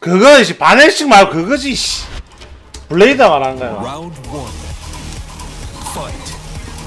그거지 바넬식 말고 그거지 씨. 블레이드가 말하는 거야. Round 1. Fight.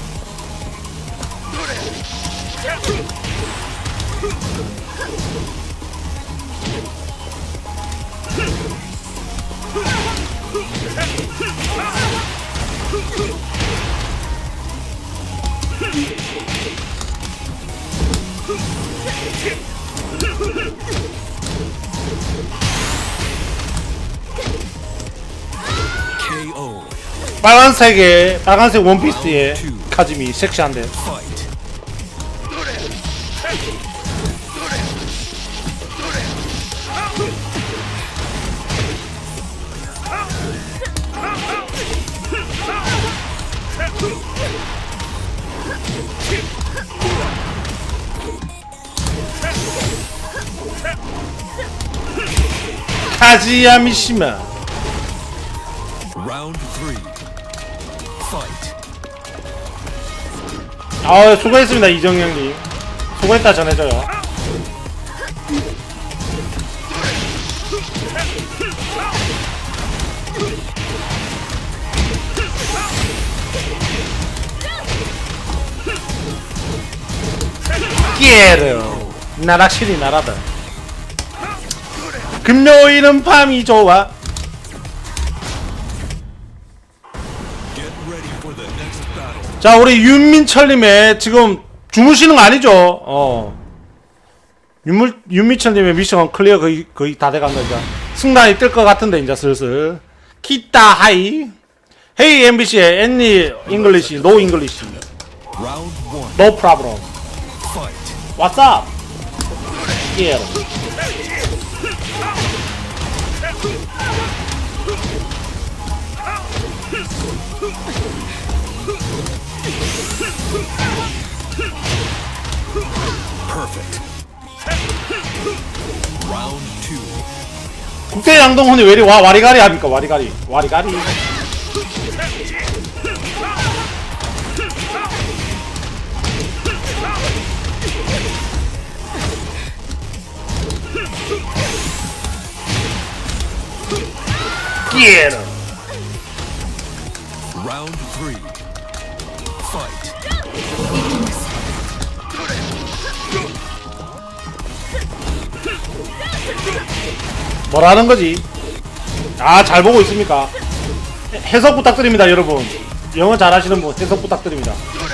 KO. 빨간색 원피스에 카즈미 섹시한데. Fight. 카즈야 미시마. Round 3. Fight. 아 수고했습니다 이정영님. 수고했다 전해줘요. 끼에르 나 확실히 나라다. 금요일은 밤이 좋아. Get ready for the next battle. 자 우리 윤민철님의 지금 주무시는 거 아니죠? 윤민철님의 미션 클리어 거의 다 돼간다. 이제 승단이 뜰 것 같은데 이제 슬슬. 키타 하이. 헤이 MBC의 any English, no English, Round 1. no problem. Fight. What's up? Yeah. Perfect. Round 2. 국대 양동훈이 왜 이리 와리가리 합니까? 와리가리. Get him. Round 3. Fight. 뭐라는 거지? 아, 잘 보고 있습니까? 해석 부탁드립니다, 여러분. 영어 잘하시는 분 해석 부탁드립니다.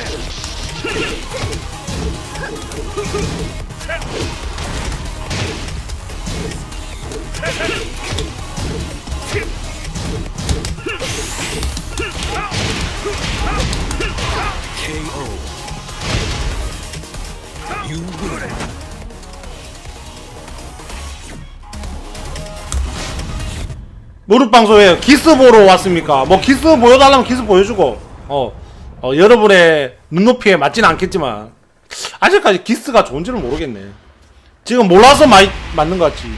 KO. You win. 무릎방송에 기스 보러 왔습니까? 뭐 기스 보여달라면 기스 보여주고 여러분의 눈높이에 맞지는 않겠지만 아직까지 기스가 좋은지는 모르겠네. 지금 몰라서 맞는 것 같지.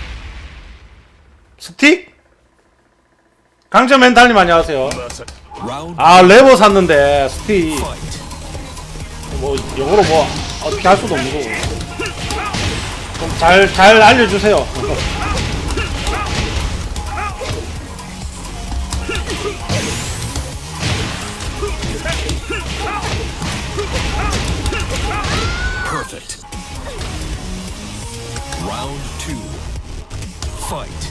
스틱? 강점 멘탈님 안녕하세요. Round 아 레버 샀는데 스틱 fight. 뭐 영어로 뭐 어떻게 할 수도 없는 거고. 좀 잘 알려주세요. Perfect. Round 2. Fight.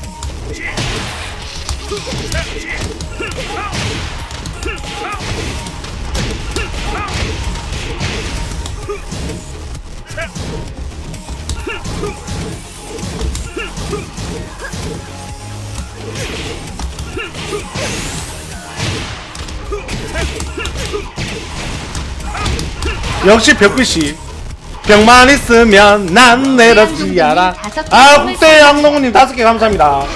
역시 벽글씨 벽만 있으면 난 내렵지 않아. 아 국대 양농님 5개 감사합니다.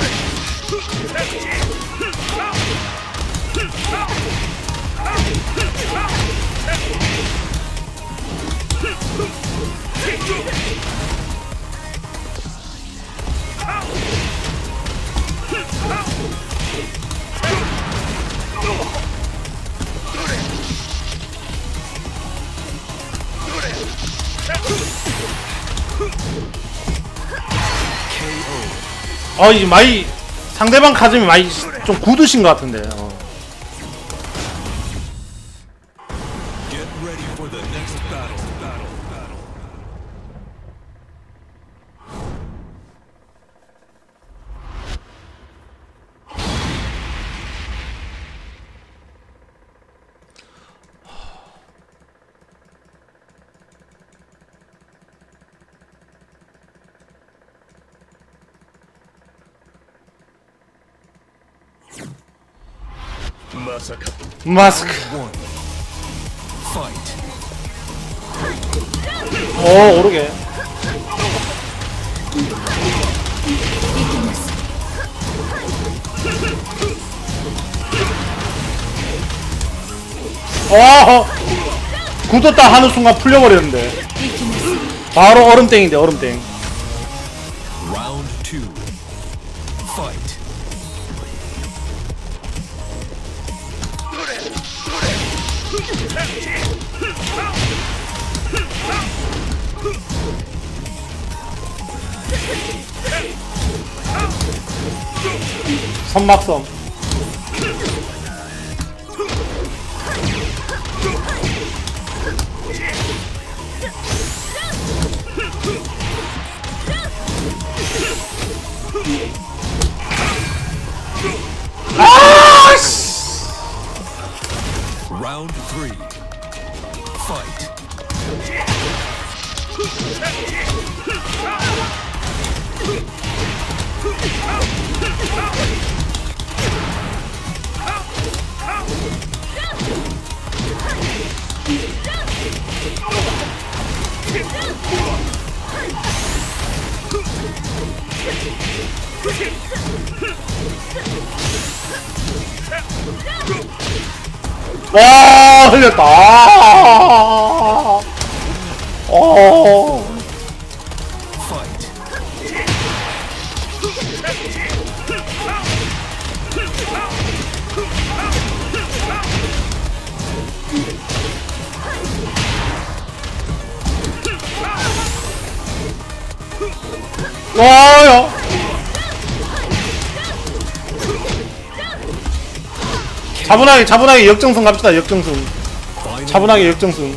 이제 많이 상대방 카즘이 많이 좀 굳으신 것 같은데. Get ready for the next battle. 마스크. One. Fight. 오르게. 굳었다 하는 순간 풀려버렸는데. 바로 얼음땡인데, 얼음땡. Round two. Fight. 선막섬. Round three. Fight. 와, 흘렸다. Fight. 와요. 차분하게 역정승 갑시다. 역정승. Final 차분하게 역정승.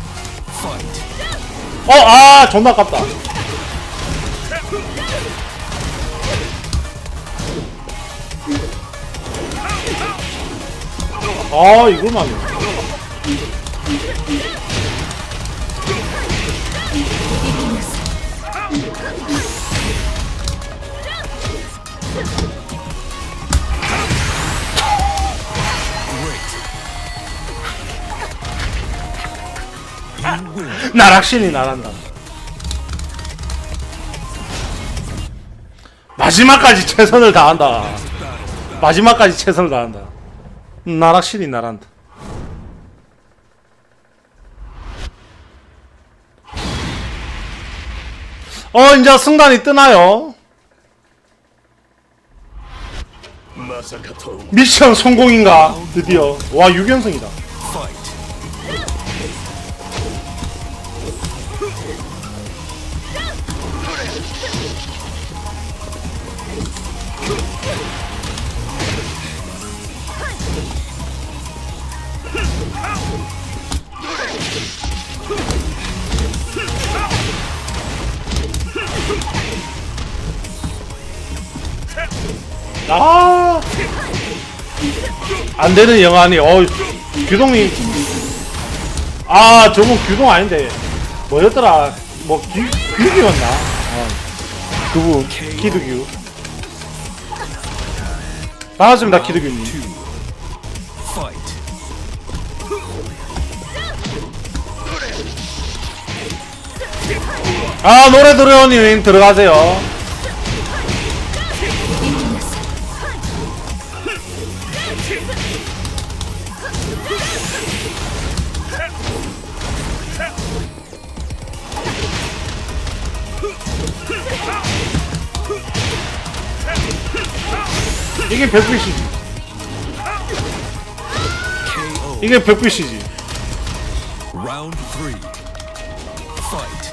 fight. 존나 아깝다. 이걸 맞네. You win. 나락신이 나란다. 마지막까지 최선을 다한다. 마지막까지 최선을 다한다. 나락신이 나란다. 이제 승단이 뜨나요? 미션 성공인가? 드디어. 와, 6연승이다. Fight. 안되는 영환이. 규동이. 저건 규동 아닌데 뭐였더라. 뭐 규규였나. 그분 키드규. 반갑습니다, 키드규님. Two. Fight. 노래 들으니 들어가세요. 이게 100불이지. KO. 이게 100불이지. Round three. Fight.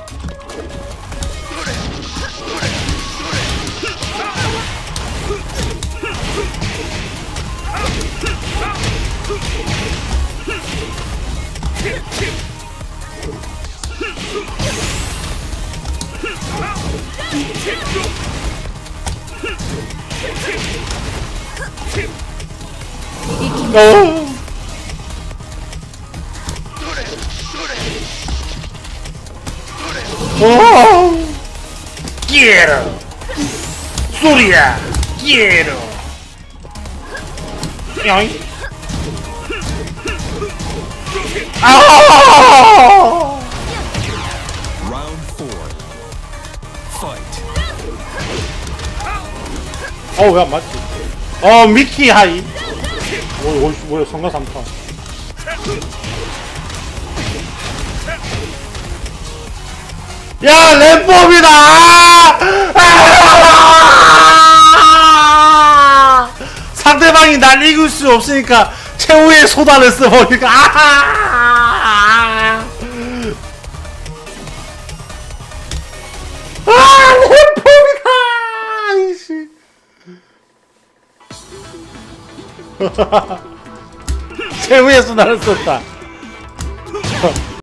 Quiero Surya Quiero Round 4. Fight. 왜 안 맞지? 미키 하이. 뭐야, 성가 3타. 야, 램법이다! 상대방이 날 이길 수 없으니까 최후의 소단을 써버리니까. 램법이다! 이씨. 최후의 수단을 썼다.